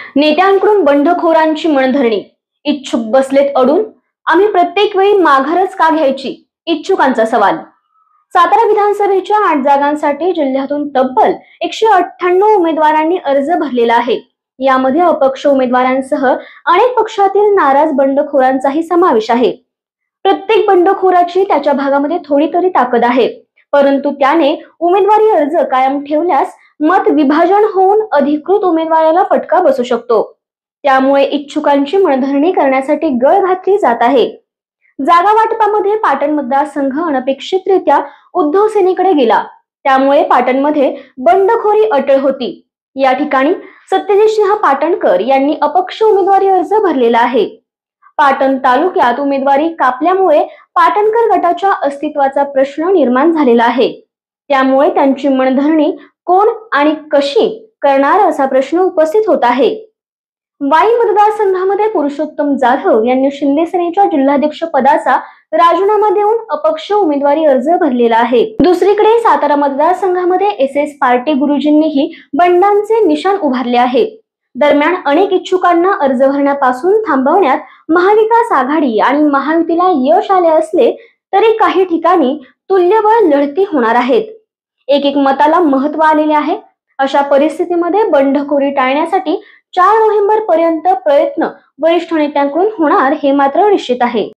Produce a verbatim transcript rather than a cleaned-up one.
नेत्यांकडून बंडखोरांची मनधरणी, इच्छुक बसलेत अडून, आम्ही प्रत्येक वेळी माघारच का घ्यायची, इच्छुकांचा सवाल। सातारा विधानसभेच्या आठ जागांसाठी जिल्ह्यातून तब्बल एकशे अठ्ठ्याण्णव उमेदवारांनी अर्ज भरलेला आहे। यामध्ये अपक्ष उमेदवारांसह अनेक पक्षातील नाराज बंडखोरांचाही समावेश आहे। प्रत्येक बंडखोराची त्याच्या भागामध्ये थोडी तरी ताकद आहे, परंतु त्याने उमेदवारी अर्ज कायम ठेवल्यास मत विभाजन होऊन अधिकृत उमेदवाराला फटका बसू शकतो। त्यामुळे इच्छुकांची मनधरणी करण्यासाठी गळ घातली जात आहे। जागा वाटपामध्ये पाटण मतदारसंघ अनपेक्षितरित्या उद्धव सेनेकडे गेला, त्यामुळे पाटणमध्ये बंडखोरी अटळ होती। या ठिकाणी सत्यजित सिंह पाटणकर यांनी अपक्ष उमेदवारी अर्ज भरलेला आहे। पाटण तालुक्यात उमेदवारी कापल्यामुळे पाटणकर गटाच्या अस्तित्वाचा प्रश्न निर्माण झालेला आहे। त्यामुळे त्यांची मनधरणी कोण आणि कशी करणार असा प्रश्न उपस्थित होत आहे। वाई मतदारसंघामध्ये पुरुषोत्तम जाधव यांनी शिंदे सेनेच्या जिल्हाध्यक्ष पदाचा राजीनामा देऊन अपक्ष उमेदवारी अर्ज भरलेला आहे। दुसरीकडे सातारा मतदारसंघामध्ये एस एस पार्टी गुरुजींनीही बंडांचे निशाण उभारले आहे। दरम्यान अनेक इच्छुकांना अर्ज भरण्यापासून थांबवण्यात महाविकास आघाडी आणि महायुतीला यश आले असले तरी काही ठिकाणी तुल्यबळ लढती होणार आहेत। एक एक मताला महत्व आलेले आहे। अशा परिस्थितीमध्ये बंडखोरी टाळण्यासाठी चार नोव्हेंबर पर्यंत प्रयत्न वरिष्ठ नेत्यांकडून होणार हे मात्र निश्चित आहे।